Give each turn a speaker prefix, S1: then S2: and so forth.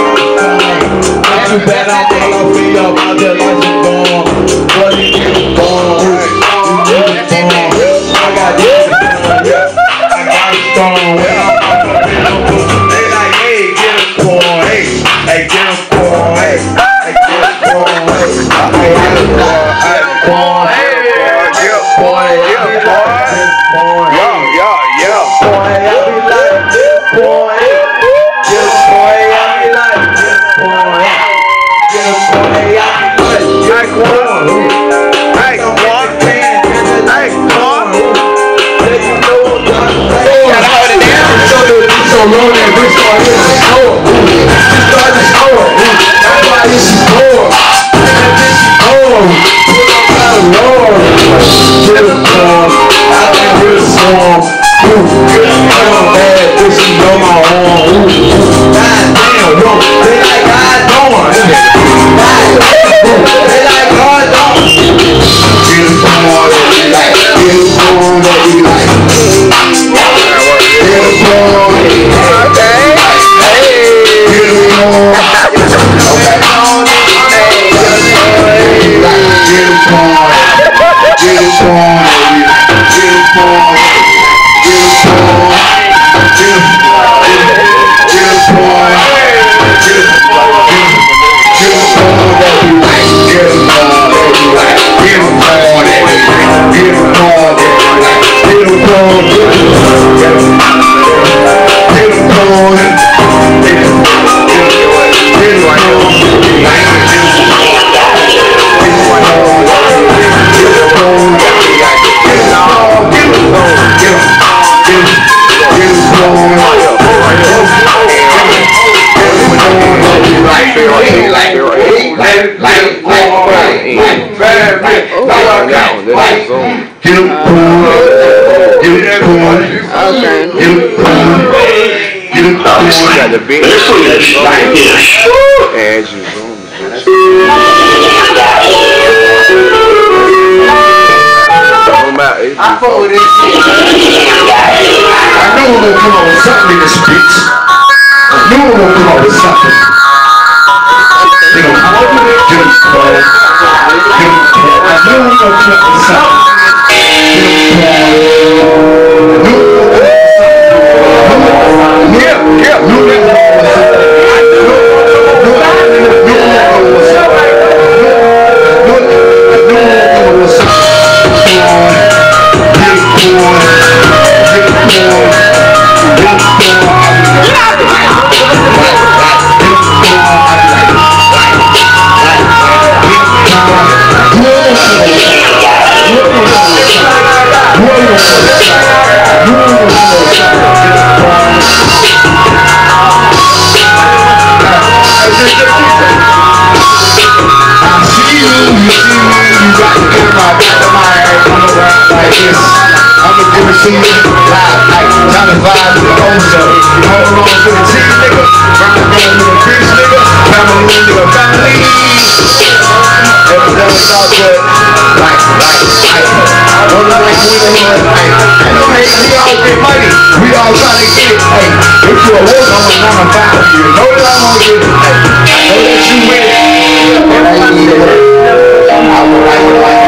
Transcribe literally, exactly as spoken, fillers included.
S1: Not too bad, I'm all off in your mouth just like you born. What you get born? You get born. I got this born, yeah. I got it strong. When I'm off up in the book, they like, hey, get a corn, hey, hey, get a corn, hey, hey, get a corn, hey, hey, get a corn, hey, corn, hey, yeah, boy, yeah, boy, yeah, yeah, yeah, boy, I be like, boy, yeah, boy, I be like, boy, yeah, boy, I be like, yeah, corn, hey, corn, hey, corn, hey, you know what I'm saying? So long that we start hitting the store. She started the store. That's why she bored. And then she bored. Put up out of Lord. Get a form. I can hear the song. Get a form. Bad bitch, she know my arm. God damn, yo. They like God darn. They like God darn. Get a form that we like. Get a form that we like. Get a form.
S2: Got the beat. This one is like this. And you boom.
S1: I fuck with this shit. I knew we were gonna come up with something in this bitch. I knew we were gonna come up with something. They gonna come over there, get them cold. I knew we were gonna come up with something. Yeah, yeah, knew that was see you live, like, time to vibe with the ozone. Hold on for the team, nigga. Round down with the bitch, nigga. Family, nigga, family. Everything is all good. Like, like, like. Don't look like we in here, like. Ain't no hate, we all get money. We all trying to get it, hey. If you a wolf, I'm a nine to five. You know that I'm gonna get it, hey. I know that you win. And I need it. I would like to like